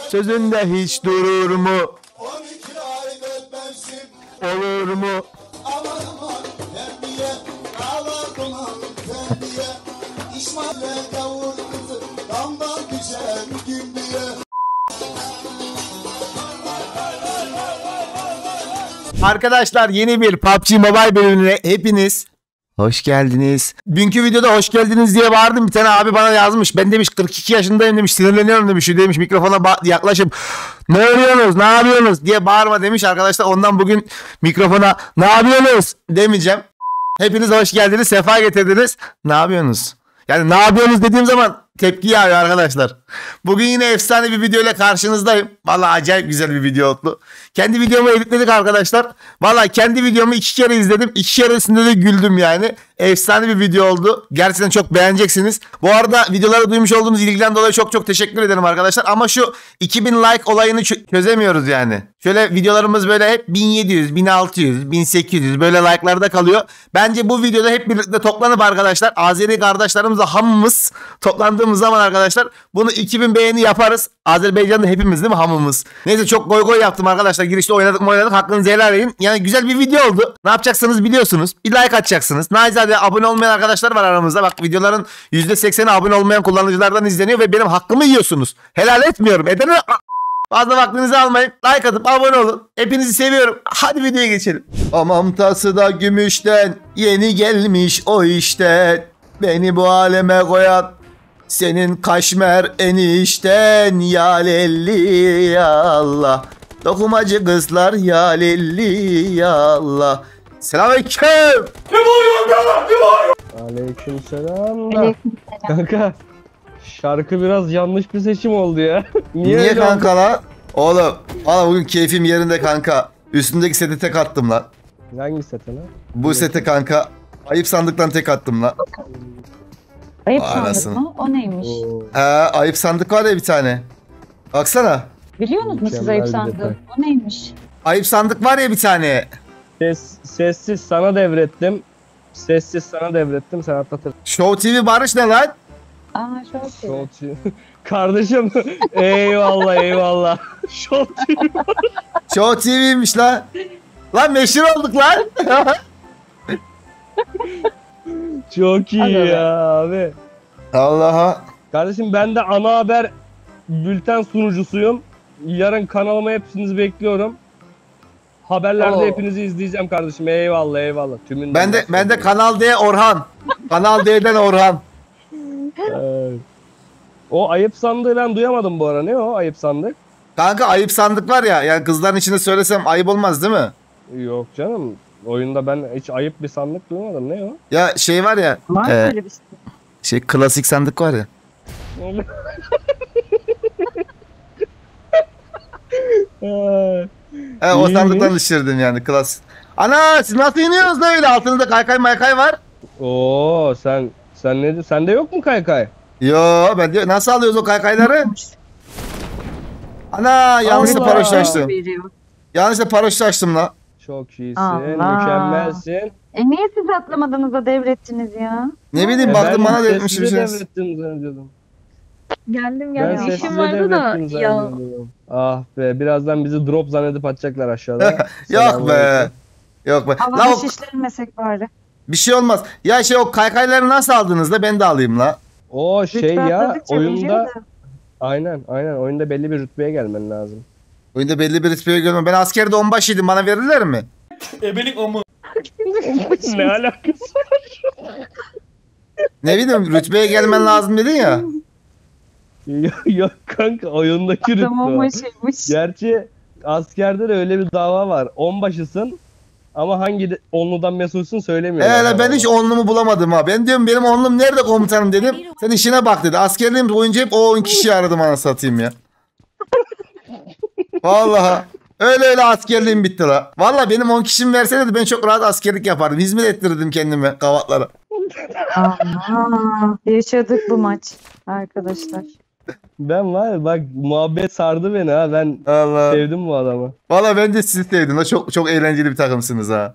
Sözünde hiç durur mu? 12 aylık mevsim Olur mu? aman aman terbiye ağladım terbiye İsmail'e kavur kızı damdan düşer gün diye. Arkadaşlar yeni bir PUBG Mobile bölümüne hepiniz hoş geldiniz. Dünkü videoda hoş geldiniz diye bağırdım. Bir tane abi bana yazmış. Ben demiş 42 yaşındayım demiş. Sinirleniyorum demiş. Şu demiş mikrofona yaklaşıp ne arıyorsunuz ne yapıyorsunuz diye bağırma demiş arkadaşlar. Ondan bugün mikrofona ne yapıyorsunuz demeyeceğim. Hepiniz hoş geldiniz. Sefa getirdiniz. Ne yapıyorsunuz? Yani ne yapıyorsunuz dediğim zaman tepki yağıyor arkadaşlar. Bugün yine efsane bir video ile karşınızdayım. Vallahi acayip güzel bir video oldu. Kendi videomu editledik arkadaşlar. Vallahi kendi videomu 2 kere izledim. 2 keresinde de güldüm yani. Efsane bir video oldu. Gerçekten çok beğeneceksiniz. Bu arada videoları duymuş olduğunuz ilgiden dolayı çok teşekkür ederim arkadaşlar. Ama şu 2000 like olayını çözemiyoruz yani. Şöyle videolarımız böyle hep 1700, 1600, 1800 böyle like'larda kalıyor. Bence bu videoda hep birlikte toplanıp arkadaşlar Azeri kardeşlerimizle hamımız toplandığımız zaman arkadaşlar bunu 2000 beğeni yaparız. Azerbaycan'da hepimiz değil mi hamımız? Neyse çok goy yaptım arkadaşlar. Girişte oynadık hakkınızı helal edin. Yani güzel bir video oldu. Ne yapacaksınız biliyorsunuz. Bir like atacaksınız. Naizade abone olmayan arkadaşlar var aramızda. Bak videoların %80'i abone olmayan kullanıcılardan izleniyor ve benim hakkımı yiyorsunuz. Helal etmiyorum. Edene fazla vaktinizi almayın. Like atıp abone olun. Hepinizi seviyorum. Hadi videoya geçelim. Hamam tası da gümüşten yeni gelmiş o işten. Beni bu aleme koyan senin kaşmer enişten ya lelli ya Allah. Dokumacı kızlar ya lelli ya Allah. Selamünaleyküm. Aleykümselam da. Kanka şarkı biraz yanlış bir seçim oldu ya. Niye kanka la? Oğlum valla bugün keyfim yerinde kanka. Üstündeki sete tek attım lan. Hangi sete lan? Bu sete kanka. Ayıp sandıktan tek attım lan. Ayıp Anasını. sandık mı? O neymiş? Ayıp sandık var ya bir tane. Baksana. Biliyor musunuz siz Mükemmel ayıp bir sandığı? detay. O neymiş? Ayıp sandık var ya bir tane. Sessiz sana devrettim. Sessiz sana devrettim, sen atlatır. Show TV Barış ne lan? Aa şöyle. Kardeşim eyvallah eyvallah. Show TV. Show TV'ymiş lan. Lan meşhur olduk lan. Çok iyi Hadi ya abi. Allah'a. Kardeşim ben de ana haber bülten sunucusuyum. Yarın kanalıma hepinizi bekliyorum. Haberlerde Oo. hepinizi izleyeceğim kardeşim. Eyvallah eyvallah. Tümünden Ben de Kanal D Orhan. Kanal D'den Orhan. O ayıp sandığı ben duyamadım bu ara. Ne o ayıp sandık? Kanka ayıp sandık var ya. Yani kızların içinde söylesem ayıp olmaz değil mi? Yok canım. Oyunda ben hiç ayıp bir sandık duymadım. Ne o? Ya şey var ya. Var böyle bir şey. Klasik sandık var ya. O İyiymiş. sandıktan düşürdüm yani klasik. Ana siz nasıl iniyorsunuz da öyle? Altınızda kaykay maykay var. Oo sen ne? Sende yok mu kaykay? Yo ben de nasıl alıyoruz o kaykayları? Ana yanlışlıkla Allah. paraşüt açtım. Veriyor. Yanlışlıkla paraşüt açtım la. Çok iyisin, Allah. mükemmelsin. Niye siz atlamadınız da devrettiniz ya? Ne bileyim baktım bana devretmiş bir şey. devrettim zannediyordum. Geldim Ben geldim. sessize İşim vardı da devrettim ya. zannediyordum. Ah be birazdan bizi drop zannedip atacaklar aşağıda. Yok be. Yok be. La Havada o, şişlenmesek bari. bir şey olmaz. Ya o kaykayları nasıl aldınız da ben de alayım la. O şey Rütbe ya atladıkça oyunda biniyor da. aynen oyunda belli bir rütbeye gelmen lazım. Oyunda belli bir rütbeye görmem. Ben askerde onbaşıydım. Bana verirler mi? Ne alakası? Ne bileyim rütbeye gelmen lazım dedin ya. Yok kanka oyundaki rütbe. Tamam o. şeymiş. Gerçi askerde de öyle bir dava var. Onbaşısın ama hangi onludan mesulsün söylemiyor. Ben hiç onlumu bulamadım ha. Ben diyorum benim onlum nerede komutanım dedim. Sen işine bak dedi. Askerliğim boyunca hep o 10 kişiyi aradım ana satayım ya. Vallahi. Öyle askerliğim bitti la. Vallahi benim 10 kişimi verseydi ben çok rahat askerlik yapardım. Hizmet ettirirdim kendime kavatlara. Aa, yaşadık bu maç arkadaşlar. Ben var ya, bak muhabbet sardı beni ha. Ben Allah. sevdim bu adamı. Vallahi ben de sizi sevdim. La. Çok eğlenceli bir takımsınız ha.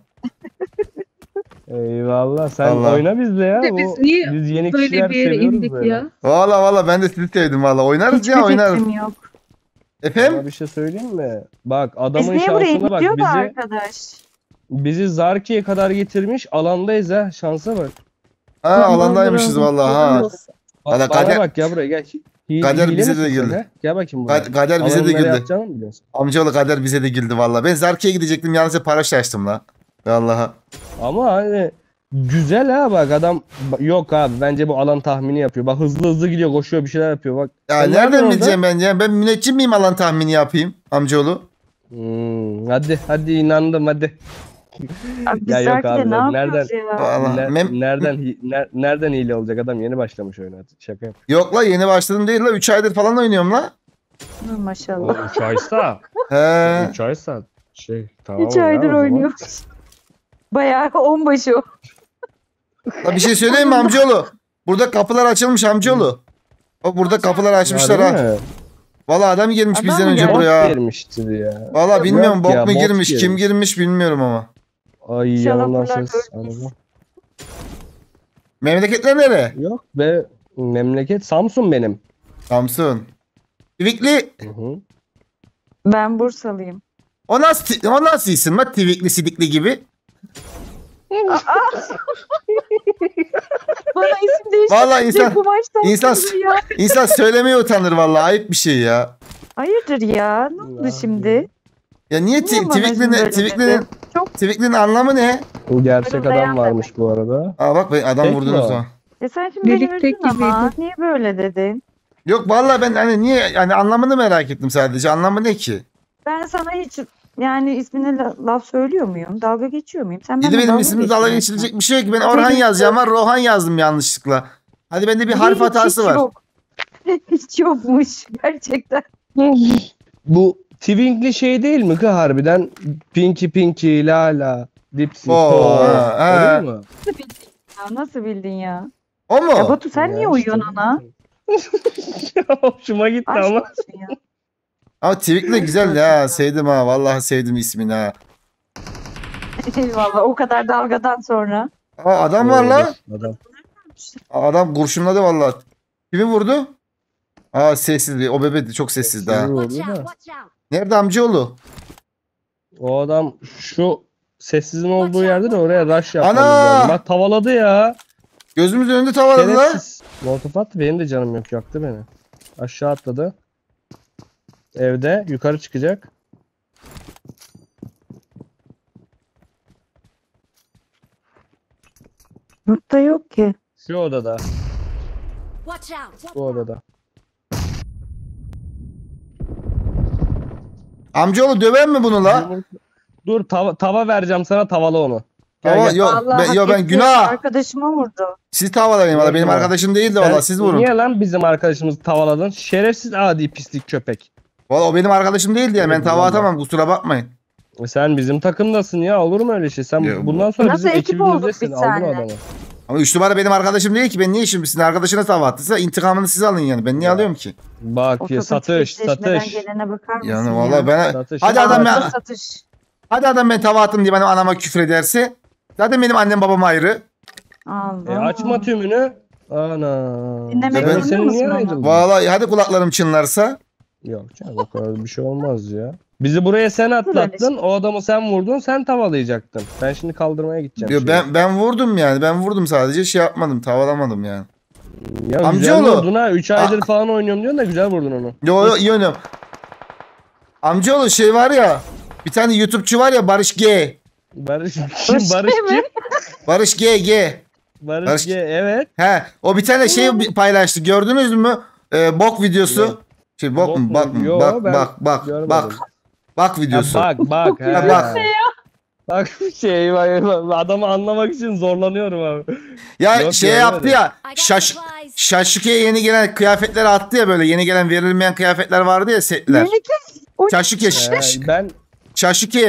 Eyvallah sen Allah. oyna bizle ya. Biz niye Biz yeni böyle kişiler bir yere seviyoruz indik böyle. ya? Vallahi ben de sizi sevdim vallahi. Oynarız Hiçbir ya oynarız. fikrim yok. Efendim? Sana bir şey söyleyeyim mi? Bak Biz adamın niye buraya şansına bak. gidiyor da Bizi, arkadaş? bizi Zarki'ye kadar getirmiş. Alandayız ha. Şansa bak. Ha alandaymışız vallahi ha. Valla Bana kader, bak ya buraya gel. kader Hile bize de misin sen, geldi. ha? Gel bakayım buraya. Kader bize de Alanı nereye güldü. atacağını mı biliyorsun? Amcaoğlu kader bize de güldü vallahi. Ben Zarki'ye gidecektim yalnızca paraşüt açtım la. Vallahi. Ama hani güzel ha bak adam yok abi bence bu alan tahmini yapıyor. Bak hızlı hızlı gidiyor koşuyor bir şeyler yapıyor bak. Ya Sen nereden nereden bileceğim ben ya? Ben müneccim miyim alan tahmini yapayım amcaoğlu? Hadi inandım hadi. Abi biz Ya yok Zarki'de abi, ne yapıyoruz nereden- ya? Vallahi. Nereden hile olacak adam yeni başlamış oyuna. Şaka yap. Yok la yeni başladım değil la. 3 aydır falan oynuyorum la. Hı, maşallah. 3 aysa. He. 3 aysa. Tamam 3 aydır oynuyoruz. Bayağı onbaşı o. La bir şey söyleyeyim mi amcaoğlu? Burada kapılar açılmış amcaoğlu. Bak burada kapılar açmışlar ha. Valla adam girmiş Adam bizden mı önce geldi? buraya. Girmiştir ya. Valla bilmiyorum Yok bok ya, mu bot girmiş girmiş. kim girmiş bilmiyorum ama. Ay İnşallah yalandan bunlar ses. ölmez. Anladın. Memleketler nere? Yok be memleket Samsun benim. Samsun. Tivikli. Hı. Ben Bursalıyım. O nasıl isim lan? Tivikli sidikli gibi. Bana isim değiştirecek Vallahi insan- bu maçtan insan- sonra ya. İnsan söylemeye utanır vallahi ayıp bir şey ya. Hayırdır ya? Ne oldu Ya. şimdi? Ya niye Niye bana şimdi böyle dedin? Çok Tivikli'nin anlamı ne? Gerçek adam Dayan varmış bu arada. Aa bak adam Tek vurdunuz mi o? zaman. sen şimdi beni Birlikte üzdün ama. gibiydi. Niye böyle dedin? Yok vallahi ben hani niye yani anlamını merak ettim sadece. Anlamı ne ki? Ben sana hiç yani ismine laf söylüyor muyum? Dalga geçiyor muyum? Sen Bir de benimle benim ismimde dalga geçiyorsun. geçilecek bir şey yok ki. Ben Orhan yazacağım ama Rohan yazdım yanlışlıkla. Hadi bende bir harf Hiç hatası var. Yok. Hiç yokmuş gerçekten. Bu Twinkly şey değil mi ki harbiden? Pinky, Lala, Dipsy, Oo, Toad. ha. O değil mi? Nasıl bildin ya? O Ya mu? Batu sen niye Ya uyuyorsun işte. ona? Hoşuma gitti Aşk ama. olsun ya. Ama Tivikli güzel ya. Sevdim ha. Vallahi sevdim ismini ha. Eyvallah o kadar dalgadan sonra. Aa, adam var la. Adam. Adam kurşunladı vallahi. Kimi vurdu? Aa sessiz. O bebe de çok sessizdi ha. Watch out, Nerede amcaoğlu? O adam şu sessizin olduğu yerde de oraya rush yapmamız Ana! lazım. Bak tavaladı ya. Gözümüzün önünde tavaladı la. Şerefsiz. Molotof attı benim de canım yok yaktı beni. Aşağı atladı. Evde yukarı çıkacak. Yurtta yok ki. Şu odada. Watch out! Bu odada. Amcaoğlu döven mi bunu la? Dur tava vereceğim sana tavalı onu. Gel, Ama gel. yok Vallahi ben, hak yo, ben etti. günah. Arkadaşıma vurdu. Siz tavalayın valla. Benim Yok, arkadaşım değil de Sen valla siz vurun. Niye lan bizim arkadaşımızı tavaladın? Şerefsiz adi pislik köpek. Valla o benim arkadaşım değil diye ben Yok, tava vallahi. atamam kusura bakmayın. Sen bizim takımdasın ya olur mu öyle şey? Sen Ya, bundan sonra Nasıl bizim ekip olduk ekibimizdesin. biz Aldın seninle? adamı. Ama 3 numara benim arkadaşım değil ki. Ben niye şimdi sizin arkadaşına tava attıysa intikamını siz alın yani. Ben niye Ya. alıyorum ki? Bak ya Otomatik satış eşleşmeden satış. gelene bakar mısın Yani ya? valla ben... Satış. Hadi adam Ağırda ben... satış. Hadi adam ben tava attım diye benim anama küfür ederse. Zaten benim annem babam ayrı. Allah. Açma tümünü. Ana. Dinlemek Ben- zorunda senin niye mısın onu? ayrıldın? Vallahi hadi kulaklarım çınlarsa. Yok canım o kadar bir şey olmaz ya. Bizi buraya sen atlattın. O adamı sen vurdun. Sen tavalayacaktın. Ben şimdi kaldırmaya gideceğim. Yo, şeyi. ben vurdum yani. Ben vurdum sadece şey yapmadım. Tavalamadım yani. Ya Amcaoğlu. güzel vurdun ha. 3 aydır falan oynuyorum diyorsun da güzel vurdun onu. Yo iyi oynuyorum. Amcaoğlu şey var ya. Bir tane YouTube'cu var ya Barış G. Barış Barış Barış mi? kim? Barış G. Barış Barış- G, evet. He o bir tane şey paylaştı. Gördünüz mü? Bok videosu. Yok. Şey bok Bok mu? mu? Bak mı? Yo, Bak ben bak görmedim. bak. Bak Ya videosu. bak. he. Ya bak. Bak şey adamı anlamak için zorlanıyorum abi. Ya Yok, şey görmedim. yaptı ya. Şaşuke'ye yeni gelen kıyafetler attı ya böyle yeni gelen verilmeyen kıyafetler vardı ya setler. Melike. Şaşuke. Ben Şaşuke'ye.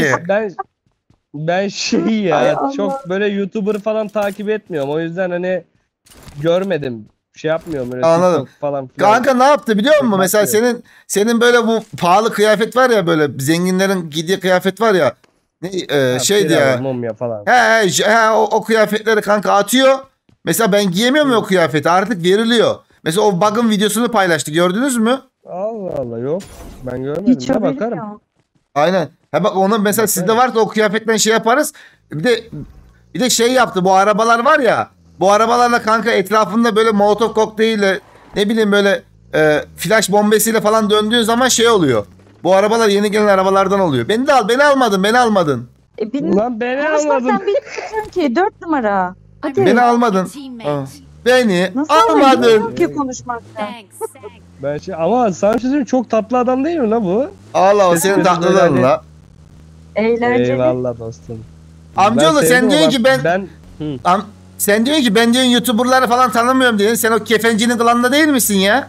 ben şey Ay ya Allah. çok böyle YouTuber falan takip etmiyorum. O yüzden hani görmedim. Şey yapmıyorum öyle Anladım. TikTok falan filan. Kanka ne yaptı biliyor musun? Çok Mesela bakmıyorum. senin böyle bu pahalı kıyafet var ya böyle zenginlerin giydiği kıyafet var ya. Ha, Şeydi pilav, ya. mumya falan. O kıyafetleri kanka atıyor. Mesela ben giyemiyorum ya o kıyafeti artık veriliyor. Mesela o bug'ın videosunu paylaştı gördünüz mü? Allah Allah Allah, yok. Ben görmedim. Hiç Ne haberim bakarım. yok. Aynen. Ha bak onun mesela sizde varsa o kıyafetten şey yaparız. Bir de şey yaptı, bu arabalar var ya. Bu arabalarla kanka etrafında böyle Molotov kokteyli, ne bileyim böyle flash bombesiyle falan döndüğün zaman şey oluyor. Bu arabalar yeni gelen arabalardan oluyor. Beni de al, beni almadın. Ulan beni Konuşma almadın. sen bilmiyorsun ki 4 numara. Hadi. Beni almadın. Teammate. Aa, beni Nasıl almadın. bilmiyorum ki konuşmaktan. Thanks. Ben şey, ama sana bir şey söyleyeyim, çok tatlı adam değil mi la bu? Allah o Sesi senin böyle tatlılığın hani- la. Eğlenceli. Eyvallah dostum. Amcaoğlu Ben sen sevdim diyorsun ama ki ben Hı. sen diyorsun ki ben diyorsun YouTuber'ları falan tanımıyorum diyorsun. Sen o kefencinin klanında değil misin ya?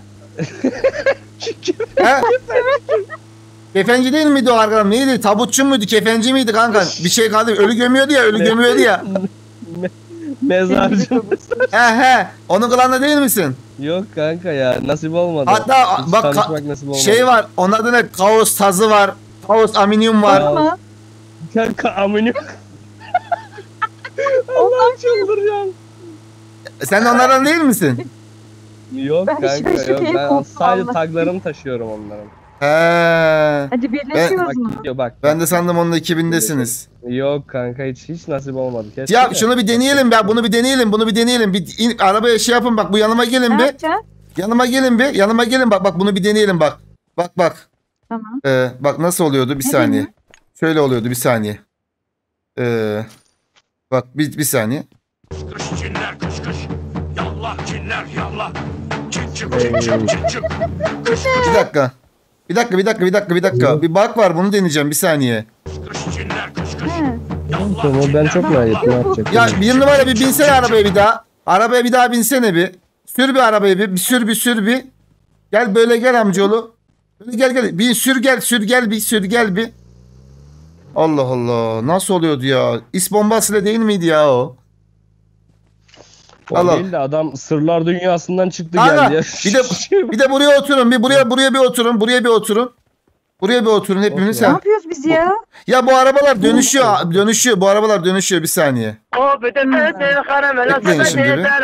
He? Kefenci değil miydi o arkadaş? Neydi? Tabutçu muydu? Kefenci miydi kanka? Bir şey kaldı. Ölü gömüyordu ya. Ölü gömüyordu ya. Mezarcı. He. Onun klanında değil misin? Yok kanka ya, nasip olmadı. Hatta Hiç bak tanışmak nasip olmadı. şey var. Onun adı ne? Kaos tazı var. Kaos aminyum var. Aa. Ama Kanka amını. Allah'ım çıldıracağım. Sen de onlardan değil misin? Yok Ben kanka şöyle yok, şüpheye ben koptum sadece Allah. taglarımı taşıyorum onların. He. hadi birleşiyoruz Bak mu? gidiyor bak. Ben de sandım onun ekibindesiniz. Yok kanka, hiç nasip olmadı. Keşke Ya de. şunu bir deneyelim be. Bunu bir deneyelim. Arabaya şey yapın bak. Bu yanıma gelin Ne bir. yapacaksın? Yanıma gelin bak bunu bir deneyelim bak. Bak. Tamam. Bak nasıl oluyordu bir Ne saniye. deniyor? Şöyle oluyordu bir saniye. Bak bir saniye. Kış cinler kış kış. Yallah cinler yallah. Çık çık çık çık çık çık. Kış Bir dakika. Bir bak var bunu deneyeceğim bir saniye. kış cinler kış kış. He. Tamam, ben çok merak ettim ne yapacak. Ya bir numara bir binsene arabaya bir daha. Arabaya bir daha binsene bir. Sür bir arabaya bir sür bir. Gel böyle gel amcaoğlu. Böyle gel. Bir sür gel bir. Allah Allah. Nasıl oluyordu ya? İs bombasıyla değil miydi ya o? O Allah. değil de adam sırlar dünyasından çıktı Kanka, geldi ya. bir de buraya oturun. Buraya bir oturun. Buraya bir oturun hepiniz. Ne Ha. yapıyoruz biz ya? Ya bu arabalar dönüşüyor. Bu arabalar dönüşüyor bir saniye. Bekleyin şimdi bir.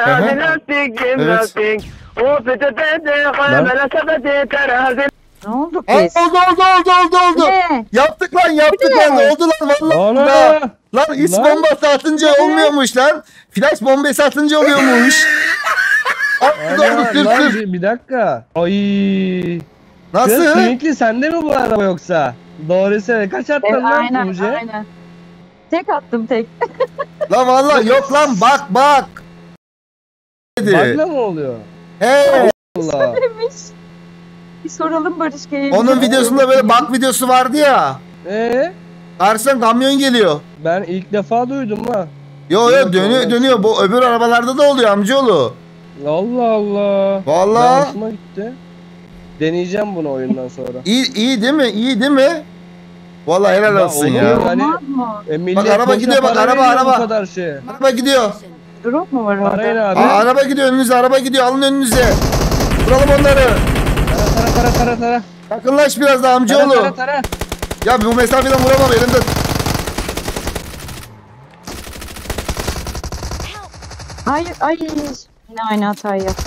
Ne oldu Aa, biz? oldu. Ne? Yaptık lan. Oldu lan vallahi. Ana! Lan is Lan. bombası atınca olmuyormuş lan. Flash bombası atınca oluyormuş. Ana, Sür. lan bir dakika. Ay. Nasıl? Pinkli sende mi bu araba yoksa? Doğru söyle. Kaç attın lan Aynen. Tuğçe? Tek attım tek. Lan vallahi yok lan bak. Bakla mı oluyor? He. Allah. Demiş. Bir soralım Barış Bey'e. Onun videosunda böyle bak videosu vardı ya. Karşıdan kamyon geliyor. Ben ilk defa duydum ha. Yo dönüyor. Bu öbür arabalarda da oluyor amcaoğlu. Allah Allah. Vallahi. Ben hoşuma gitti. Deneyeceğim bunu oyundan sonra. İyi değil mi? Vallahi helal Ya olsun oğlum, ya. hani- Olmaz mı? Millet araba boşa gidiyor, bak, para araba. veriyor bu kadar şey. Araba gidiyor. Drop mu var Arayın orada? abi. Araba gidiyor önünüze, araba gidiyor. Alın önünüze. Vuralım onları. Tara. Yakınlaş biraz da amcaoğlu. Tara. Ya bu mesafeden vuramam elimde. Hayır. Yine aynı hatayı yap.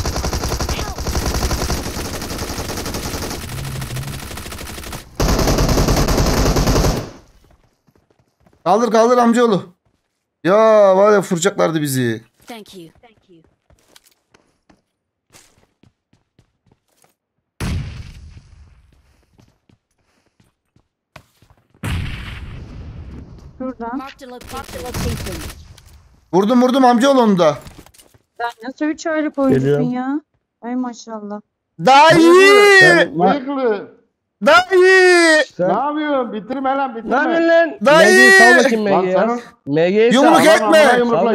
Kaldır amcaoğlu. Ya var ya vuracaklardı bizi. Thank you. Şuradan. Marked a location. Vurdum amcaoğlu onu da. Sen nasıl 3 aylık oyuncusun Geliyorum. ya? Ay maşallah. Dayı! Bıyıklı. Dayı! Sen... Ne yapıyorsun? Bitirme lan bitirme. Ne yapıyorsun lan? Dayı! MG'yi sal bakayım Lan MG'yi. sana- MG'yi Yumruk sal. etme! Yumrukla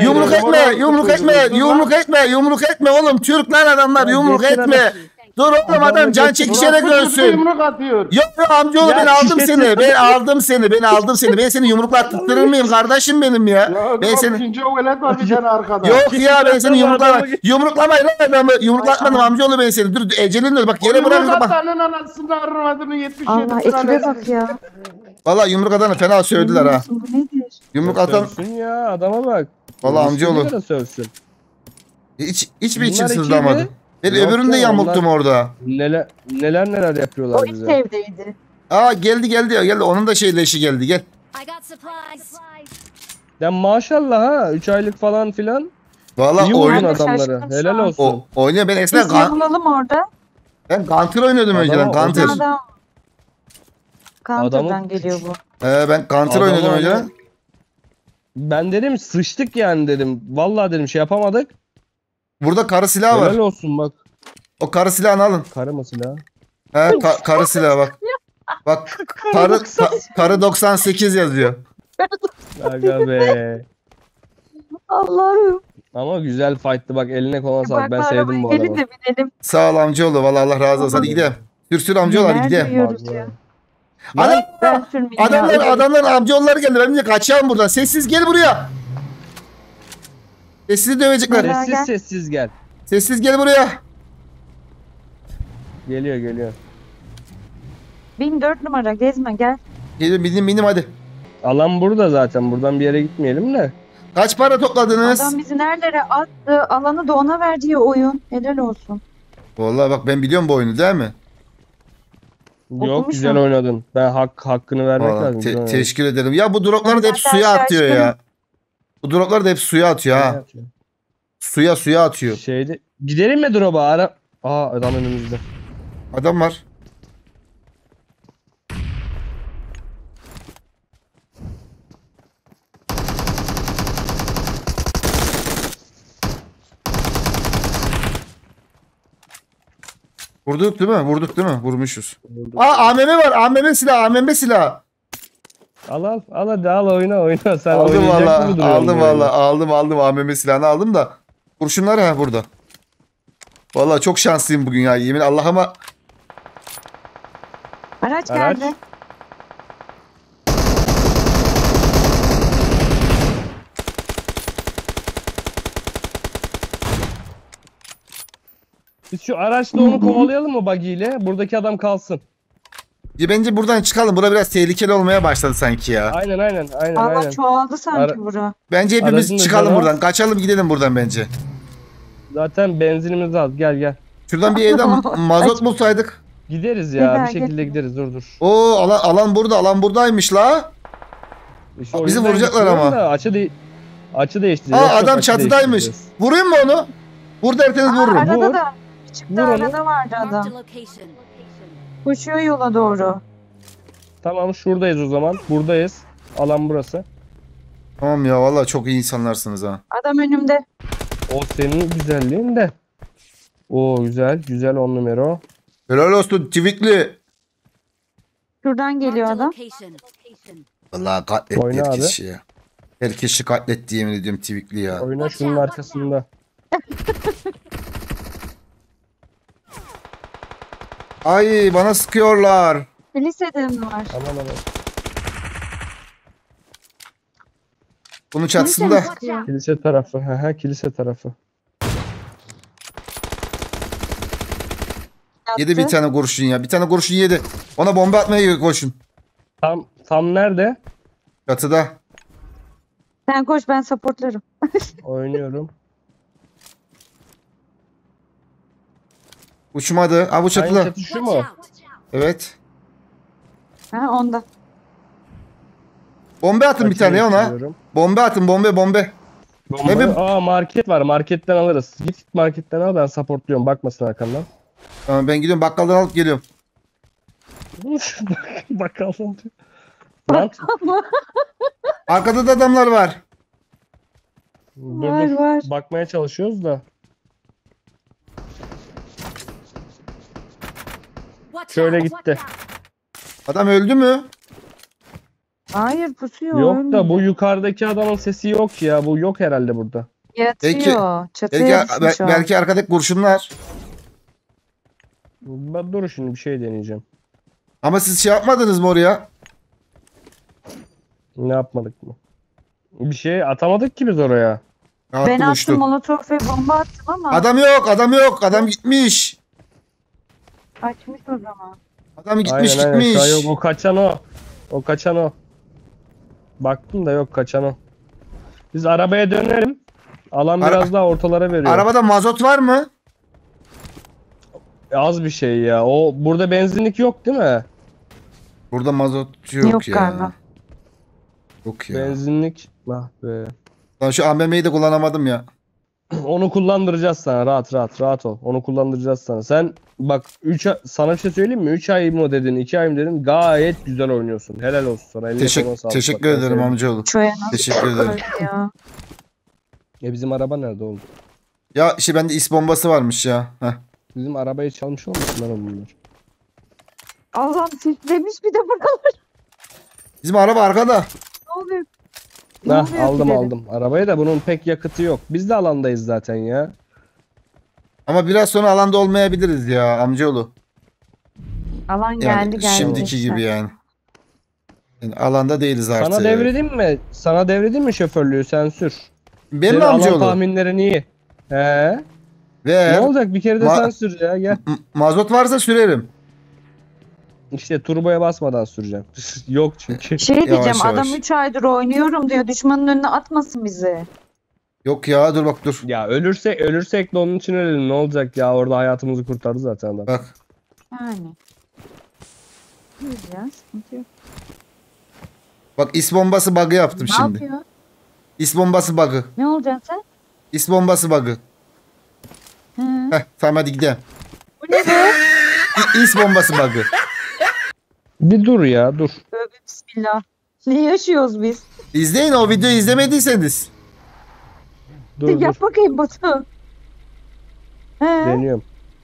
Yumruk etme oğlum. Türk lan adamlar yumruk etme. Dur oğlum adam can çekişerek ölsün. Yumruk atıyor. Yok amcaoğlu Ya ben aldım şişesi- seni. Ben aldım seni. Ben seni yumruklattırır mıyım kardeşim benim ya? Ben seni... İkinci o velet var bir tane arkada. Yok ya ben seni yumruklamayın lan adamı. Yumruklatmadım amcaoğlu ben seni. Dur ecelin öl bak yere bırak. Yumruk Bak. atanın anasını armadığını 77 Allah ekibe bak ya. Valla yumruk atanı fena sövdüler ha. Bu nedir? Yumruk atan Sövsün ya, adama bak. valla amcaoğlu. Sövsün. Hiçbir için Bunlar sızlamadı. ekibi. Ben Yok öbürünü de ya, yamulttum orada. Neler O yapıyorlar ilk bize. evdeydi. Aa geldi. Onun da leşi geldi gel. I got supplies. Ya maşallah ha 3 aylık falan filan. Valla İyi oyun oyun Ben de adamları. şaşkınım şu Helal an. olsun. oynuyor. Ben eskiden Biz yamulalım orada. ben Counter oynuyordum Adama- önceden. Counter. Adam. Counter'dan geliyor bu. Ben Counter Adama oynuyordum hani- önceden. Ben dedim sıçtık yani dedim. Vallahi dedim şey yapamadık. Burada karı silahı var. Helal olsun bak. O karı silahını alın. Karı mı silah? Karı silahı bak. Bak karı 98 yazıyor. Aga be. Allah'ım. Ama güzel fight'tı bak eline koluna sağlık. Ben Bak, sevdim bu arabaya adamı. gelin de binelim. Sağ ol amcaoğlu. Valla Allah razı olsun. Hadi gidelim. Sür amcaoğlu hadi Neler gidelim. duyuyoruz ya. Adam, Ben sürmeyeyim adamlar amcaoğulları geldi. Ben de kaçacağım buradan. Sessiz gel buraya. Sessiz dövecekler. Merak- Sessiz gel. sessiz gel. Sessiz gel buraya. Geliyor. 1004 numara gezme gel. Gelin benim hadi. Alan burada zaten. Buradan bir yere gitmeyelim de. Kaç para topladınız? Adam bizi nerelere attı. Alanı da ona verdiği oyun. Helal olsun. Vallahi bak ben biliyorum bu oyunu değil mi? Yok Okumuş güzel mu? oynadın. Ben hakkını vermek Vallahi lazım. Güzel oynadın. teşekkür ederim. Ya bu droplar da hep Ben suya aşağı atıyor içtim. ya. Bu droplar da hep suya atıyor ha. Suya atıyor. Şeyde gidelim mi drop'a? Adam önümüzde. Adam var. Vurduk değil mi? Vurduk değil mi? Vurmuşuz. AMM var. AMM silah. AMM silah. Al hadi al oyna. Sen Aldım oynayacak valla. gibi duruyorsun Aldım böyle. valla. Aldım. AMM silahını aldım da. Kurşunlar ha burada. Valla çok şanslıyım bugün ya. Yemin Allah'ıma. Araç Araç. geldi. Biz şu araçla onu kovalayalım mı buggy ile? Buradaki adam kalsın. Bence buradan çıkalım. Bura biraz tehlikeli olmaya başladı sanki ya. Aynen. Allah çoğaldı sanki Ara- bura. Bence hepimiz Aracın çıkalım üzerine- buradan. Kaçalım gidelim buradan bence. Zaten benzinimiz az. Gel. Şuradan bir evden mazot bulsaydık. Gideriz ya. Güzel, Bir şekilde gitme. gideriz. Dur. Oo alan burada. Alan buradaymış la. İşte o Bizi yüzden vuracaklar gitmiyorum ama. da açı değiştireceğiz. Aa Yok, adam açı çatıdaymış. değiştireceğiz. Vurayım mı onu? Vur derseniz vururum. Arada Vur. da. Çıktı Vur onu. arada vardı Marked adam. a location. Koşuyor yola doğru. Tamam şuradayız o zaman. Buradayız. Alan burası. Tamam ya vallahi çok iyi insanlarsınız ha. Adam önümde. O senin güzelliğin de. Oo güzel 10 numara. Helal olsun Tivikli. Şuradan geliyor Marked a adam. location. Vallahi katletti Oyna abi. herkesi ya. Herkesi katletti yemin ediyorum Tivikli ya. Oyna şunun arkasında. Ay bana sıkıyorlar. Lisede mi var? Aman. Bunun çatısında. Watch out. Kilise tarafı. Kilise tarafı. Yedi bir tane kurşun ya. Bir tane kurşun yedi. Ona bomba atmaya koşun. Tam nerede? Çatıda. Sen koş ben supportlarım. Oynuyorum. Uçmadı. Ha bu Aynı çatıda. çatı şu Watch mu? out. Evet. Ha onda. Bomba atın bir tane ya ona. Açıyorum. Bomba atın bomba. Ne bir- Market var. Marketten alırız. Git marketten al ben supportluyorum. Bakmasın arkandan. Tamam ben gidiyorum bakkaldan alıp geliyorum. Bakalım. Lan Arkada da adamlar var. Var, var. Bakmaya çalışıyoruz da. Watch Şöyle out. gitti. Watch out. Adam öldü mü? Hayır pusuyor. Yok da ölmüyor. bu yukarıdaki adamın sesi yok ya. Bu yok herhalde burada. Yatıyor. Çatıya düşmüş o. Belki arkadaki kurşunlar. Dur şimdi bir şey deneyeceğim. Ama siz şey yapmadınız mı oraya? Ne yapmadık mı? Bir şey atamadık ki biz oraya. Rahat Ben buluştu. attım molotof ve bomba attım ama Adam yok. Adam gitmiş. açmış o zaman. Adam gitmiş. Şu an gitmiş. yok. O kaçan o. Baktım da yok kaçan o. Biz arabaya dönelim. Alan Ara- biraz daha ortalara veriyor. Arabada mazot var mı? Az bir şey ya. O burada benzinlik yok değil mi? Burada mazotçu yok, Yok ya. galiba. Yok ya. Benzinlik. Ah be. Lan şu AMM'yi de kullanamadım ya. Onu kullandıracağız sana. Rahat ol. Onu kullandıracağız sana. Sen bak sana bir şey söyleyeyim mi? 3 ay mı dedin, 2 ay mı dedin? Gayet güzel oynuyorsun. Helal olsun sana. Eline koluna sağlık. Teşekkür Bak, ben ederim söyleyeyim. amcaoğlu. Çoya nasıl Teşekkür ederim. öldü ya? Bizim araba nerede oldu? Ya bende is bombası varmış ya. Heh. Bizim arabayı çalmış olmasınlar bunlar? Allah'ım sislemiş bir de buralar. Bizim araba arkada. Ne oluyor? Ne oluyor ki Aldım dedim. aldım. Arabaya da bunun pek yakıtı yok. Biz de alandayız zaten ya. Ama biraz sonra alanda olmayabiliriz ya amcaoğlu. Alan Yani geldi. şimdiki işte. gibi yani. Yani alanda değiliz artık. Sana devredeyim mi? Sana devredeyim mi şoförlüğü? Sen sür. Benim Senin alan amcaoğlu. tahminlerin iyi. He? Ve Ne olacak? Bir kere de Ma- sen sür ya. Gel. mazot varsa sürerim. İşte turboya basmadan süreceğim. Yok çünkü. Şey diyeceğim Yavaş, adam yavaş. 3 aydır oynuyorum diyor. Düşmanın önüne atmasın bizi. Yok ya dur bak dur. Ya ölürsek de onun için ölelim. Ne olacak ya? Orada hayatımızı kurtardı zaten adam. Bak. Yani. İyi ya sıkıntı yok. Bak is bombası bug'ı yaptım Ne şimdi. yapıyor? İs bombası bug'ı. Ne olacaksın sen? İs bombası bug'ı. Hı. Heh tamam hadi gidelim. Bu ne be? İs bombası bug'ı. Bir dur ya dur. Tövbe bismillah. Ne yaşıyoruz biz? İzleyin o videoyu izlemediyseniz. Dur Yap bakayım Batu. He. Deniyorum.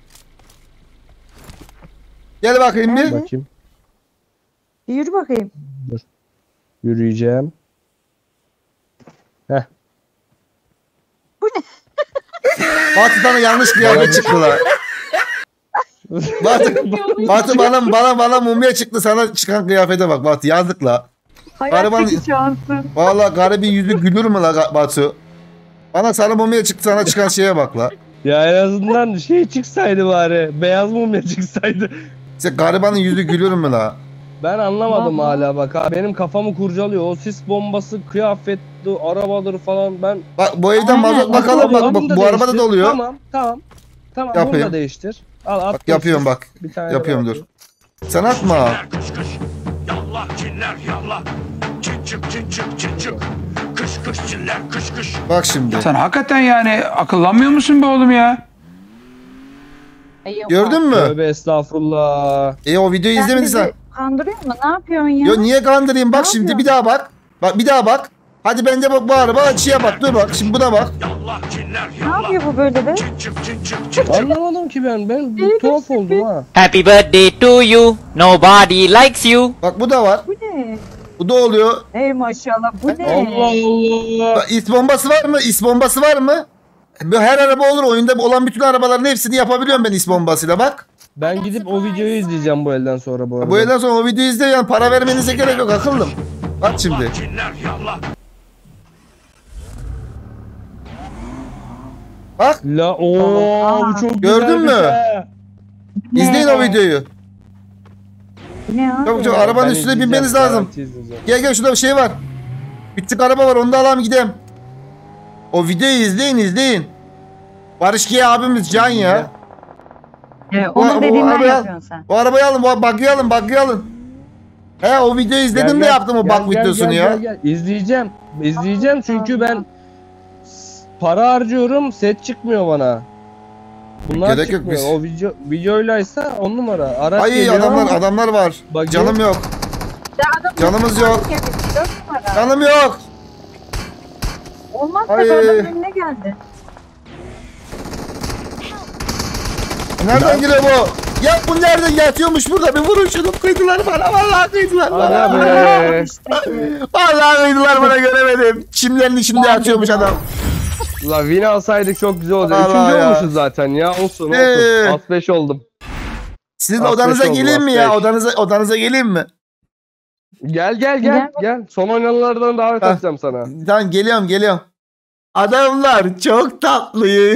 Gel bakayım bir. Bakayım. Yürü bakayım. Yürüyeceğim. Batı'dan yanlış kıyafet çıktı la. Batı bana mumya çıktı, sana çıkan kıyafete bak Batı, yazık la. Hayattaki şansın. Valla garibin yüzü gülür mü la Batu? Bana sarı mumya çıktı, sana çıkan şeye bak la. Ya en azından şey çıksaydı bari. Beyaz mumya çıksaydı. İşte garibanın yüzü gülür mü la? Ben anlamadım Vallahi. hala bak ha. Benim kafamı kurcalıyor. O sis bombası, kıyafetli, arabadır falan. Ben Bak bu evden Aynen, mazot bakalım, bak Bunu da bu arabada değiştir. doluyor. Tamam. Tamam Yapayım. bunu da değiştir. Al at. Bak yapıyorum bak. Bir tane Yapıyorum daha dur. Sen atma. Cinler kış kış. Yallah cinler yallah. Cin çık cin çık cin çık. Kış kış cinler kış kış. Bak şimdi. Sen hakikaten yani akıllanmıyor musun be oğlum ya? Gördün mü? Tövbe estağfurullah. O videoyu Sen izlemediysen. bizi kandırıyor mu? Ne yapıyorsun ya? Yo niye kandırayım? Bak Ne şimdi yapıyorsun? bir daha bak. Bak bir daha bak. Hadi bende bu araba açıya bak. Dur bak şimdi buna bak. Yallah cinler Ne yallah. yapıyor bu böyle be? Cin çık cin çık cin çık. Anlamadım ki ben. Ben bir tuhaf oldum ha. Happy birthday to you. Nobody likes you. Bak bu da var. Bu ne? Bu da oluyor. Ey maşallah bu ne? Allah Allah. Bak, is bombası var mı? İs bombası var mı? Her araba olur. Oyunda olan bütün arabaların hepsini yapabiliyorum ben is bombasıyla bak. Ben gidip o videoyu izleyeceğim bu elden sonra bu arada. Bu elden sonra o videoyu izle, yani para vermenize gerek yok akıllım. Bak şimdi. Yallah cinler yallah. Bak La ooo bu çok Gördün güzelmiş mü? ha. izleyin o videoyu. Bu ne abi? Çabuk çabuk arabanın Ben üstüne izleyeceğim, binmeniz lazım. garanti izleyeceğim. Gel şurada bir şey var. Küçük araba var, onu da alalım gidelim. O videoyu izleyin. Barış G abimiz can ya. Onu Bu dediğimden arabayı al. yapıyorsun sen. Bu arabayı alın, bu bug'ı alın. He o videoyu izledim de yaptım o bug videosunu ya. Gel. İzleyeceğim çünkü ben para harcıyorum, set çıkmıyor bana. Bunlar Gerek yok çıkmıyor. biz. O videoylaysa 10 numara. Araç Ay geliyor ama adamlar var. Bak, Canım yok. Canımız yok. Dört numara. Canım yok. Olmaz da Ay. adamın önüne geldi. Nereden giriyor bu? Ya bu nereden yatıyormuş burada? Bir vurun şunu, kıydılar bana. Vallahi kıydılar Aga bana. be. Vallahi kıydılar bana, göremedim. Çimlerin içinde yatıyormuş adam. La win alsaydık çok güzel olacak. Allah Üçüncü ya. olmuşuz zaten ya. Olsun. Ee. Alt 5 oldum. Sizin Affet odanıza oldu, geleyim mi ya? affet. Odanıza geleyim mi? Gel. Son oynananlardan davet Ha. edeceğim sana. Tamam geliyorum. Adamlar çok tatlı.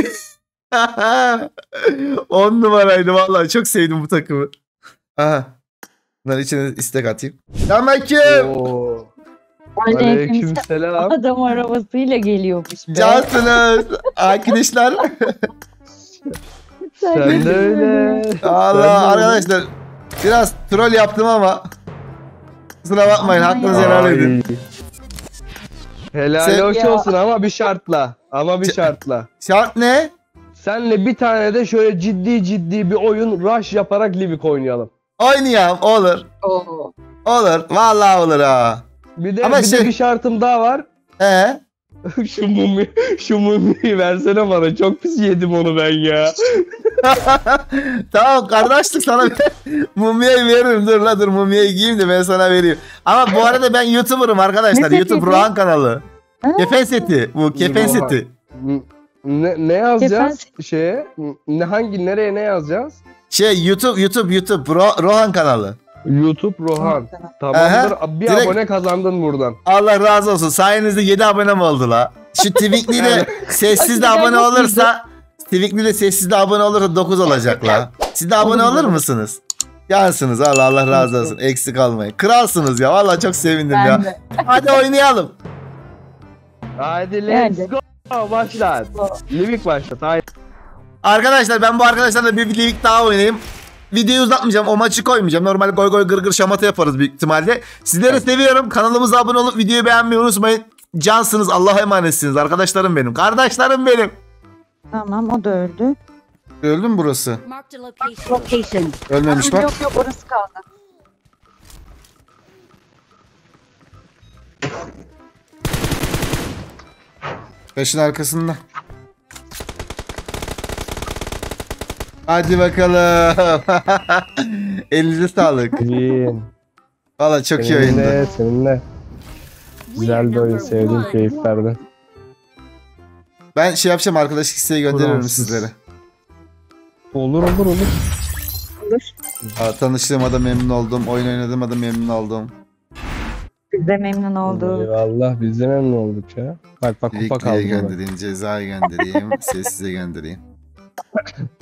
10 numaraydı vallahi, çok sevdim bu takımı. Aha. Bunların içine istek atayım. Selamünaleyküm. Oo. Aleykümselam. Aleykümselam. Adam arabasıyla geliyormuş be. Cansınız. Arkadaşlar. Sen de öyle. Allah arkadaşlar biraz troll yaptım ama kusura bakmayın, hakkınızı helal edin. Helal Sen- hoş olsun ama bir şartla. Ama bir şartla. Şart ne? Senle bir tane de şöyle ciddi bir oyun rush yaparak Livik oynayalım. Oynayalım, olur. Oo. Olur. Vallahi olur ha. Bir de Ama bir şey- şartım daha var. şu mumyayı versene bana. Çok pis yedim onu ben ya. Tamam kardeşlik, sana mumyayı veririm. Dur mumyayı giyeyim de ben sana vereyim. Ama bu arada ben YouTuber'ım arkadaşlar. Ne YouTube seti? Rohan kanalı. Ha? Kefen seti. Bu kefen Rohan. seti. Ne yazacağız şeye? Nereye ne yazacağız? YouTube Rohan kanalı. YouTube Rohan. Tamam. Tamamdır. Bir Direkt- abone kazandın buradan. Allah razı olsun. Sayenizde 7 abonem oldu la. Şu Twinkly de sessiz de abone olursa, Twinkly de sessiz de abone olursa 9 olacak la. Siz de abone olur musunuz? Yansınız, Allah razı olsun. Eksik almayın. Kralsınız ya. Vallahi çok sevindim ya. Ben de. Hadi oynayalım. Hadi let's Yani. go. Başlat. Livik başlat. Haydi. Arkadaşlar ben bu arkadaşlarla bir lig daha oynayayım. Videoyu uzatmayacağım. O maçı koymayacağım. Normalde goy goy gırgır şamata yaparız büyük ihtimalle. Sizleri seviyorum. Kanalımıza abone olup videoyu beğenmeyi unutmayın. Cansınız. Allah'a emanetsiniz. Arkadaşlarım benim. Kardeşlerim benim. Tamam, o da öldü. Öldü mü burası? Marked a location. Ölmemiş bak. Yok orası kaldı. Taşın arkasında. Hadi bakalım. Elinize sağlık. Win. Valla çok iyi oyundu. Seninle. Güzel bir oyun. Sevdim, keyif verdi. Ben şey yapacağım, arkadaşlık isteği gönderirim Fransız. sizlere. Olur. Tanıştığıma da memnun oldum. Oyun oynadığıma da memnun oldum. Biz de memnun olduk. Eyvallah, biz de memnun olduk ya. Bak kupa Linkli'ye kaldı. göndereyim, cezaya göndereyim, sessize göndereyim.